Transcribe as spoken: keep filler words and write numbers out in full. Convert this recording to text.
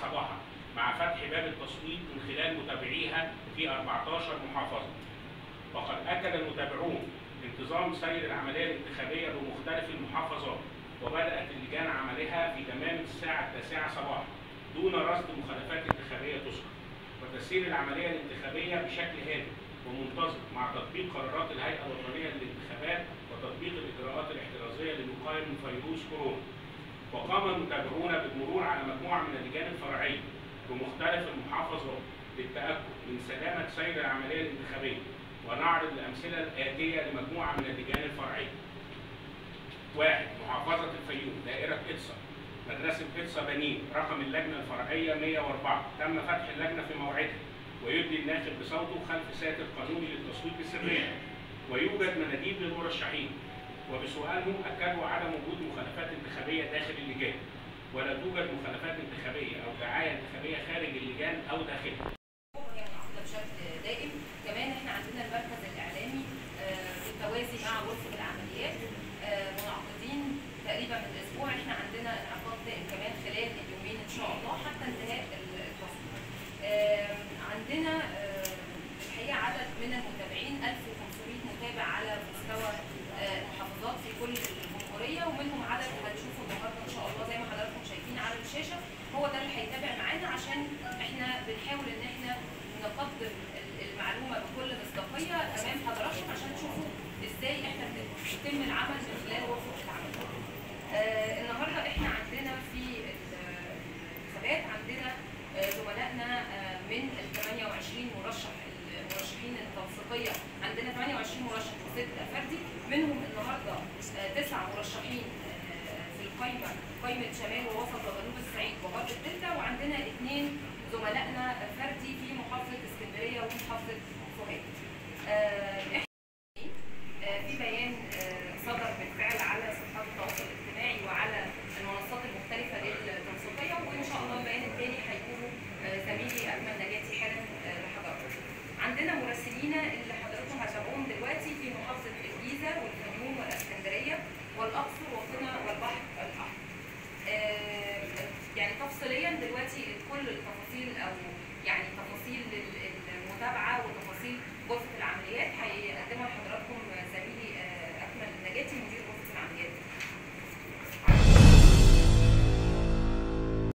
صباحا، مع فتح باب التصويت من خلال متابعيها في أربعطاشر محافظة. وقد أكد المتابعون انتظام سير العملية الانتخابية بمختلف المحافظات، وبدأت اللجان عملها في تمام الساعة التاسعة صباحا دون رصد مخالفات انتخابية تذكر، وتسير العملية الانتخابية بشكل هادئ ومنتظم مع تطبيق قرارات الهيئة الوطنية للانتخابات وتطبيق الإجراءات الاحترازية للوقاية من فيروس كورونا. وقام المتابعون بالمرور على مجموعة من اللجان الفرعية بمختلف المحافظات للتأكد من سلامة سير العملية الانتخابية، ونعرض الأمثلة الآتية لمجموعة من اللجان الفرعية. واحد. محافظة الفيوم، دائرة إدسا، مدرسة إدسا بنين، رقم اللجنة الفرعية مئة وأربعة، تم فتح اللجنة في موعدها، ويدلي الناخب بصوته خلف ساتر قانوني للتصويت بسرية، ويوجد مناديب للمرشحين، وبسؤالهم أكدوا عدم وجود مخالفات انتخابية داخل اللجان، ولا توجد مخالفات انتخابية أو دعاية انتخابية خارج اللجان أو داخلها. هي منعقدة بشكل دائم. كمان احنا عندنا المركز الإعلامي بالتوازي مع غرفة العمليات منعقدين تقريبا من أسبوع. احنا عندنا انعقاد دائم كمان خلال اليومين إن شاء الله حتى انتهاء التصويت. عندنا الحقيقة عدد من المتابعين ألف وخمسمائة متابع على مستوى محافظات في كل الجمهورية، ومنهم عدد هتشوفوا النهارده ان شاء الله زي ما حضراتكم شايفين على الشاشة، هو ده اللي هيتابع معانا عشان احنا بنحاول ان احنا نقدم المعلومة بكل مصداقية امام حضراتكم عشان تشوفوا ازاي احنا بيتم العمل من خلال غرفة العمل. آه النهارده احنا عندنا في الانتخابات عندنا آه زملائنا آه من ال ثمانية وعشرين مرشح المرشحين التوثيقية، عندنا ثمانية وعشرين مرشح وست فردي، منهم النهارده تسع مرشحين في القائمة، قائمة شمال ووسط وجنوب الصعيد وغرب الدلتا، وعندنا اثنين زملائنا فردي في محافظة اسكندرية ومحافظة سوهاج. في بيان صدر بالفعل على صفحات التواصل الاجتماعي وعلى المنصات المختلفة للتنسيقية، وإن شاء الله البيان الثاني هيكونوا زميلي أكمل نجاتي حالا لحضراتكم. عندنا مراسلين اللي حضراتكم هتابعوهم دلوقتي في محافظة الجيزة والفيوم والاسكندرية والأقصر وقنا والبحر الأحمر. آه يعني تفصيليا دلوقتي كل التفاصيل أو يعني تفاصيل المتابعة وتفاصيل غرفة العمليات هيقدمها لحضراتكم زميلي آه أكمل نجاتي.